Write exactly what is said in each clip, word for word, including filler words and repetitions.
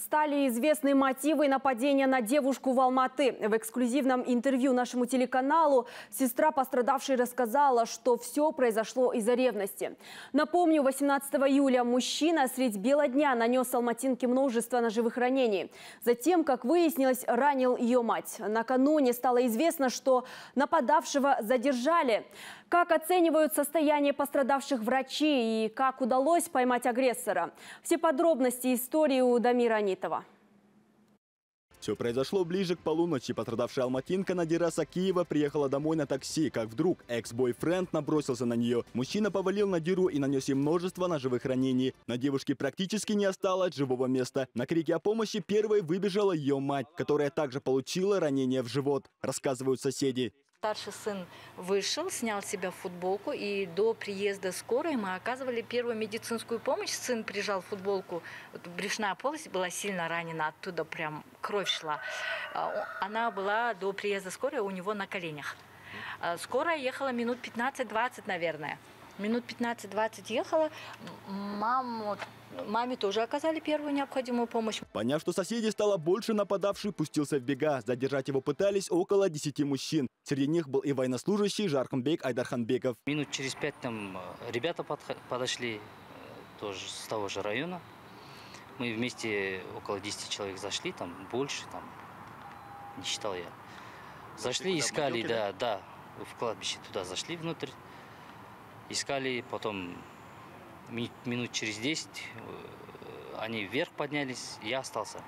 Стали известны мотивы нападения на девушку в Алматы. В эксклюзивном интервью нашему телеканалу сестра пострадавшей рассказала, что все произошло из-за ревности. Напомню, восемнадцатого июля мужчина средь бела дня нанес алматинке множество ножевых ранений. Затем, как выяснилось, ранил ее мать. Накануне стало известно, что нападавшего задержали. Как оценивают состояние пострадавших врачи и как удалось поймать агрессора? Все подробности истории у Дамира Анитова. Все произошло ближе к полуночи. Пострадавшая алматинка Надира Сакиева приехала домой на такси, как вдруг экс-бойфренд набросился на нее. Мужчина повалил Надиру и нанес ей множество ножевых ранений. На девушке практически не осталось живого места. На крики о помощи первой выбежала ее мать, которая также получила ранение в живот, рассказывают соседи. Старший сын вышел, снял с себя футболку, и до приезда скорой мы оказывали первую медицинскую помощь. Сын прижал футболку, брюшная полость была сильно ранена, оттуда прям кровь шла. Она была до приезда скорой у него на коленях. Скорая ехала минут пятнадцать-двадцать, наверное. Минут пятнадцать-двадцать ехала. Маму, маме тоже оказали первую необходимую помощь. Поняв, что соседей стало больше, нападавший пустился в бега. Задержать его пытались около десяти мужчин. Среди них был и военнослужащий Жарханбек Айдарханбеков. Минут через пять там ребята подошли, тоже с того же района. Мы вместе около десяти человек зашли, там больше, там не считал я. Зашли, искали, да, да, в кладбище туда зашли внутрь. Искали, потом минут через десять они вверх поднялись, я остался.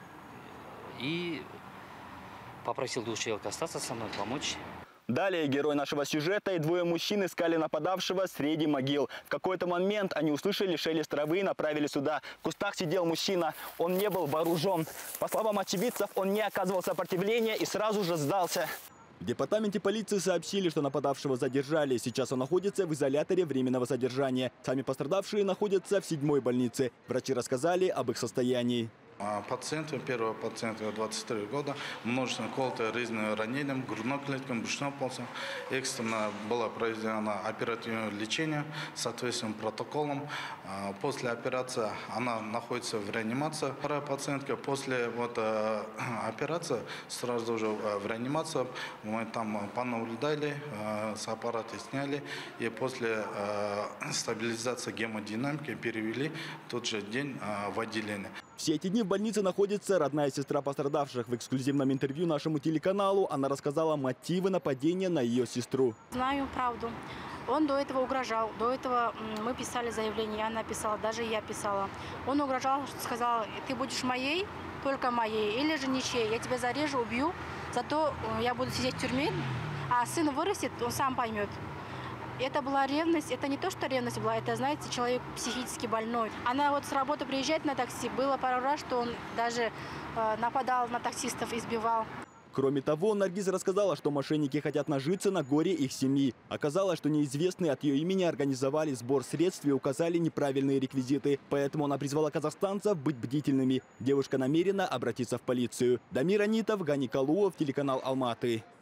И попросил двух человек остаться со мной, помочь. Далее герой нашего сюжета и двое мужчин искали нападавшего среди могил. В какой-то момент они услышали шелест травы и направили сюда. В кустах сидел мужчина, он не был вооружен. По словам очевидцев, он не оказывал сопротивления и сразу же сдался. В департаменте полиции сообщили, что нападавшего задержали. Сейчас он находится в изоляторе временного содержания. Сами пострадавшие находятся в седьмой больнице. Врачи рассказали об их состоянии. Пациенту, первого пациента двадцать три года, множество колотых резных ранений, грудной клетки, брюшной полости. Экстренно было проведено оперативное лечение соответствующим протоколом. После операции она находится в реанимации. Вторая пациентка после вот, операции сразу же в реанимации. Мы там понаблюдали, с аппарата сняли и после стабилизации гемодинамики перевели в тот же день в отделение. Все эти дни в больнице находится родная сестра пострадавших. В эксклюзивном интервью нашему телеканалу она рассказала мотивы нападения на ее сестру. Знаю правду. Он до этого угрожал. До этого мы писали заявление, я написала, даже я писала. Он угрожал, сказал: ты будешь моей, только моей, или же ничьей. Я тебя зарежу, убью, зато я буду сидеть в тюрьме, а сын вырастет, он сам поймет. Это была ревность. Это не то, что ревность была, это, знаете, человек психически больной. Она вот с работы приезжает на такси. Было пару раз, что он даже э, нападал на таксистов, избивал. Кроме того, Наргиз рассказала, что мошенники хотят нажиться на горе их семьи. Оказалось, что неизвестные от ее имени организовали сбор средств и указали неправильные реквизиты. Поэтому она призвала казахстанцев быть бдительными. Девушка намерена обратиться в полицию. Дамир Анитов, Гани Калуов, телеканал Алматы.